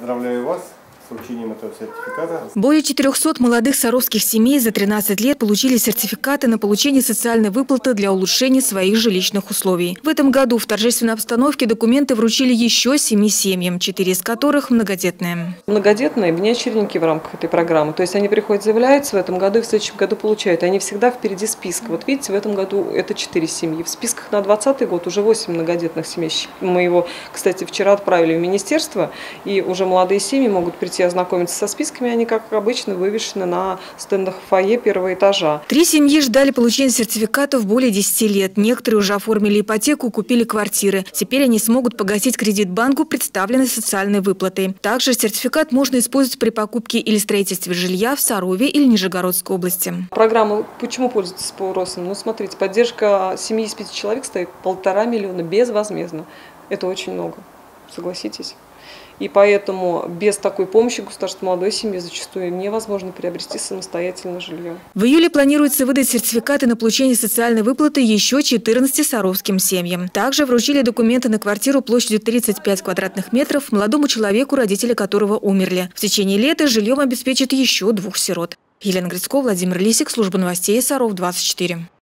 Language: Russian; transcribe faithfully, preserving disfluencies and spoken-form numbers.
Поздравляю вас с вручением этого сертификата. Более четырёхсот молодых саровских семей за тринадцать лет получили сертификаты на получение социальной выплаты для улучшения своих жилищных условий. В этом году в торжественной обстановке документы вручили еще семи семьям, четыре из которых многодетные. Многодетные внеочередники в рамках этой программы. То есть они приходят, заявляются в этом году и в следующем году получают. И они всегда впереди списка. Вот видите, в этом году это четыре семьи. В списках на двадцатый год уже восемь многодетных семей. Мы его, кстати, вчера отправили в министерство, и уже молодые семьи могут прийти ознакомиться со списками. Они, как обычно, вывешены на стендах фойе первого этажа. Три семьи ждали получения сертификатов более десяти лет. Некоторые уже оформили ипотеку, купили квартиры. Теперь они смогут погасить кредит банку, представленной социальной выплатой. Также сертификат можно использовать при покупке или строительстве жилья в Сарове или Нижегородской области. Программа почему пользуется спросом? Ну, смотрите, поддержка семьи из пяти человек стоит полтора миллиона безвозмездно. Это очень много, согласитесь. И поэтому без такой помощи государства молодой семьи зачастую невозможно приобрести самостоятельно жилье. В июле планируется выдать сертификаты на получение социальной выплаты еще четырнадцати саровским семьям. Также вручили документы на квартиру площадью тридцать пять квадратных метров молодому человеку, родители которого умерли. В течение лета жильем обеспечат еще двух сирот. Елена Грицко, Владимир Лисик, служба новостей Саров двадцать четыре.